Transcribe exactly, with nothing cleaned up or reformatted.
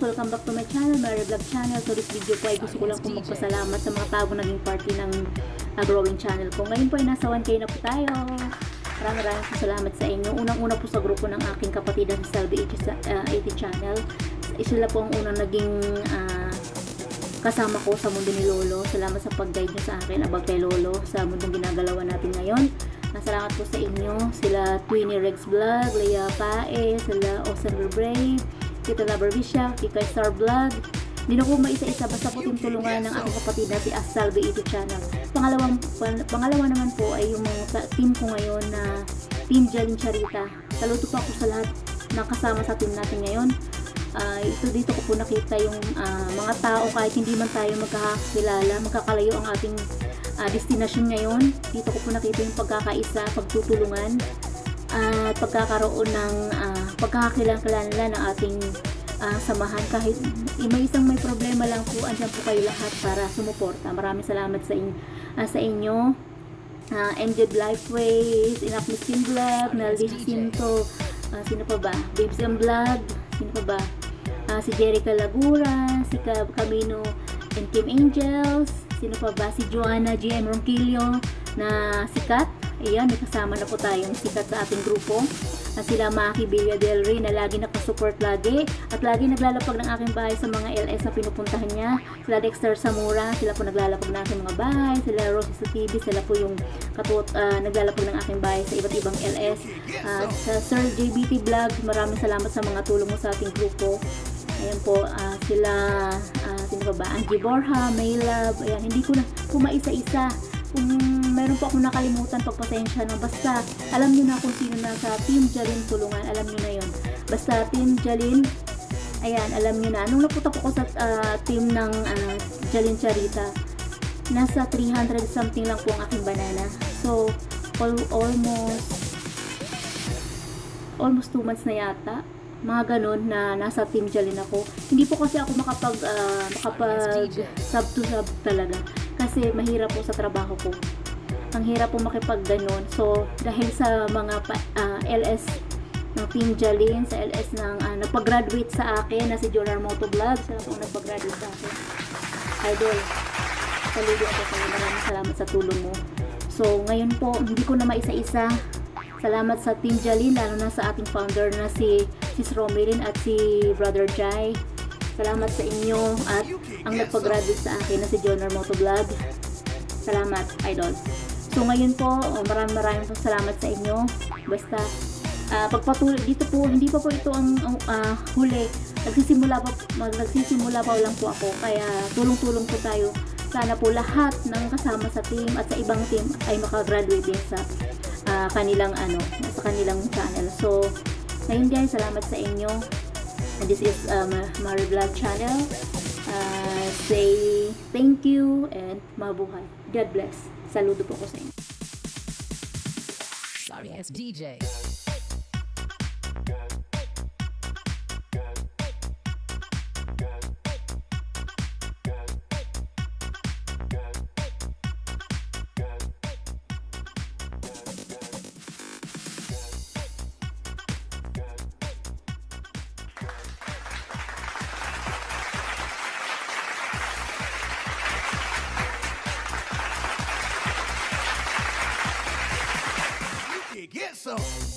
welcome back to my channel, Mary Vlog Channel. So this video po ay gusto ko lang po magpasalamat sa mga tago naging party ng uh, growing channel ko. Ngayon po ay nasa one K na po tayo. Maraming maraming po salamat sa inyo. Unang-una po sa grupo ng aking kapatid na si Salvi eighty Channel. Sila po ang unang naging uh, kasama ko sa mundo ni Lolo. Salamat sa pag-guide niyo sa akin about kay Lolo sa mundong ginagalawan natin ngayon. Salamat po sa inyo. Sila Twinnie Rex Vlog, Leia Pae, sila Osen Brave, Tita Laberbisha, Kika Star Vlog. Hindi na po maisa-isa, basta po tulungan ng aking kapatid na si Salvi eighty Channel. Pangalawang, pangalawa naman po ay yung mga team ko ngayon na Team Jalin Charita. Saludo po ako sa lahat ng kasama sa team natin ngayon. Uh, ito dito ko po nakita yung uh, mga tao kahit hindi man tayo magkakilala, magkakalayo ang ating uh, destination ngayon. Dito ko po nakita yung pagkakaisa, pagtutulungan at uh, pagkakaroon ng uh, pagkakakilang-kilala ng ating uh, samahan. Kahit may isang may problema lang po, andyan po kayo lahat para sumuporta. Maraming salamat sa, in, uh, sa inyo. uh, Ended Lifeways, Enough Miskin Vlog, Naldi Jacinto, uh, sino pa ba? Babes and Vlog, sino pa ba? Uh, si Jerica Lagura, si Camino and Kim Angels, sino pa ba? Si Joanna G M Ronquillo na sikat. Ayan, may kasama na po tayong sikat sa ating grupo. At sila Maki Villa Del Rey na lagi nakasupport lagi at lagi naglalapag ng aking bahay sa mga L S na pinupuntahan niya. Sila Dexter Samura, sila po naglalapag ng aking mga bahay. Sila Rosie sa T V, sila po yung katut, uh, naglalapag ng aking bahay sa iba't ibang L S. Uh, sa Sir J B T Vlog, maraming salamat sa mga tulong mo sa ating grupo. Ayan po, uh, sila, uh, sino pa ba? Angie Borja, Maylab, ayan, hindi ko na kumaisa-isa. Kung meron po akong nakalimutan, pagpasensya na. Basta, alam nyo na kung sino na sa Team Jalin tulungan, alam nyo na yun. Basta, Team Jalin, ayan, alam nyo na. Nung napunta po ko sa uh, team ng uh, Jalin Charita, nasa three hundred something lang po ang aking banana. So, all, almost, almost two months na yata. Mga ganun na nasa Team Jalin ako. Hindi po kasi ako makapag uh, makapag sub to sub talaga kasi mahirap po sa trabaho ko. Ang hirap po makipag ganun. So dahil sa mga uh, L S ng Team Jalin, sa L S ng uh, nagpag-graduate sa akin na si Jonar Moto Vlog, sila po nagpag-graduate sa akin. Idol, saludo ako kayo. Maraming salamat sa tulong mo. So ngayon po, hindi ko na maisa-isa. Salamat sa Team Jalin, lalo na sa ating founder na si Sis Romelyn at si Brother Jai. Salamat sa inyo at ang nagpag-graduate sa akin na si Jonar Moto Vlog. Salamat, idol. So ngayon po, oh, maraming maraming po salamat sa inyo. Basta uh, pagpatuloy dito po, hindi pa po ito ang uh, huli. Nagsisimula pa, nagsisimula pa lang po ako. Kaya tulong-tulong po tayo. Sana po lahat ng kasama sa team at sa ibang team ay makagraduate din sa uh, kanilang ano, sa kanilang channel. So ngayon guys, salamat sa inyo. And this is um, Mary Vlog Channel. Uh, say thank you and mabuhay. God bless. Saludo po ko sa inyo. Sorry, it's D J. Get some.